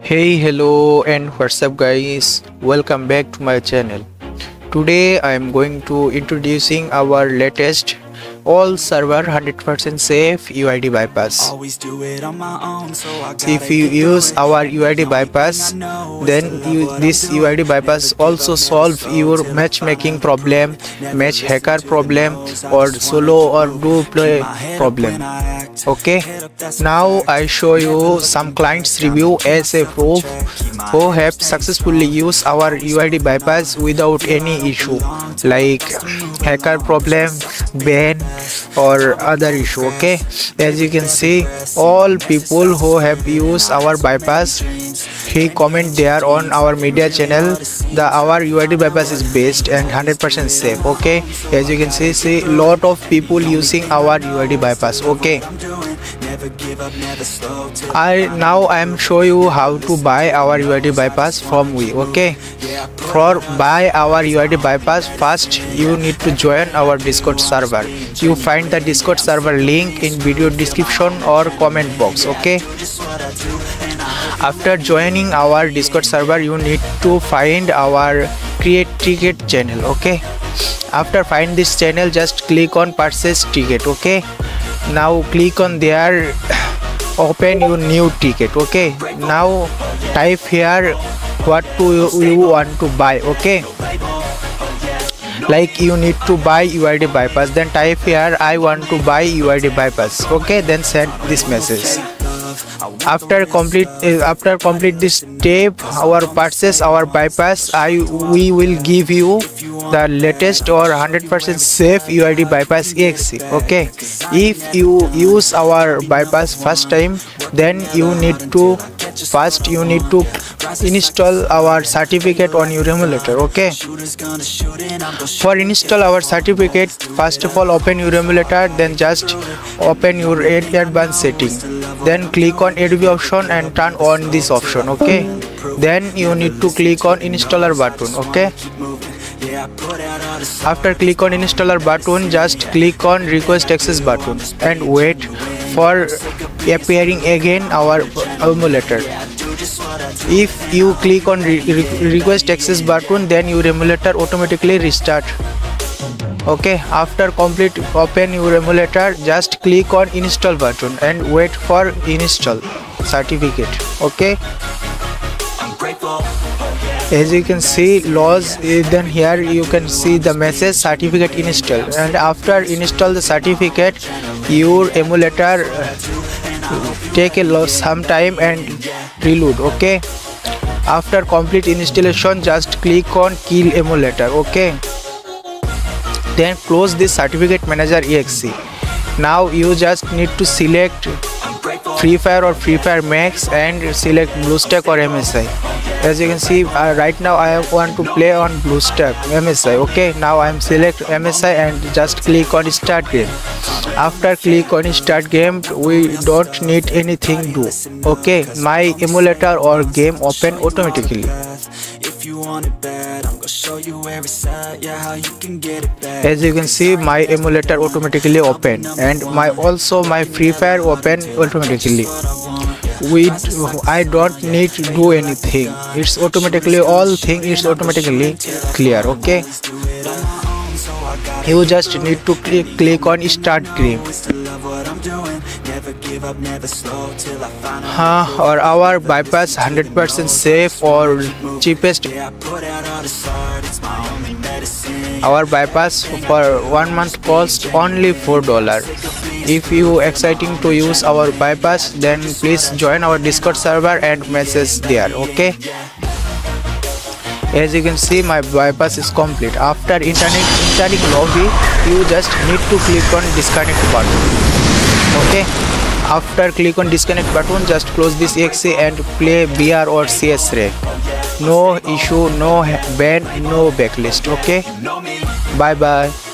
Hey, hello and what's up guys, welcome back to my channel. Today I am going to introducing our latest all server 100% safe UID bypass. If you use our UID bypass, then this UID bypass also solve your matchmaking problem, match hacker problem, or solo or duo play problem. Okay, now I show you some clients review as a proof who have successfully used our UID bypass without any issue like hacker problem, ban or other issue. Okay, as you can see, all people who have used our bypass, he comment there on our media channel our UID bypass is best and 100% safe. Okay, as you can see lot of people using our UID bypass. Okay, I am show you how to buy our UID bypass from we. Okay, for buy our UID bypass, first you need to join our Discord server. You find the Discord server link in video description or comment box. Okay, after joining our Discord server, you need to find our create ticket channel. Okay, after find this channel, just click on purchase ticket. Okay, now click on there, open your new ticket. Okay, now type here what you want to buy. Okay, like you need to buy UID bypass, then type here I want to buy UID bypass. Okay, then send this message. After complete this step, our purchase our bypass, we will give you the latest or 100% safe UID bypass exe. Okay, if you use our bypass first time, then you need to install our certificate on your emulator. Okay, for install our certificate, first of all open your emulator, then just open your advanced setting, then click on ADB option and turn on this option. Okay, then you need to click on installer button. Okay, after click on installer button, just click on request access button and wait for appearing again our emulator. If you click on request access button, then your emulator automatically restart. Okay, after complete open your emulator, just click on install button and wait for install certificate. Okay, as you can see laws, then here you can see the message certificate install, and after install the certificate, your emulator take some time and reload. Okay, after complete installation, just click on kill emulator. Okay, then close this certificate manager exe. Now you just need to select Free Fire or Free Fire Max and select BlueStack or MSI. As you can see, right now I want to play on BlueStack MSI. Okay, now I am select MSI and just click on start game. After click on start game, we don't need anything do. Okay, my emulator or game open automatically. As you can see, my emulator automatically open and my Free Fire open automatically. I don't need to do anything. It's automatically automatically clear. Okay, you just need to click on start game. Or our bypass 100% safe or cheapest. Our bypass for 1 month cost only $4. If you exciting to use our bypass, then please join our Discord server and message there. Okay, as you can see, my bypass is complete. After entering lobby, you just need to click on disconnect button. Okay, after click on disconnect button, just close this exe and play BR or CS rank. No issue, no ban, no backlist. Okay, bye bye.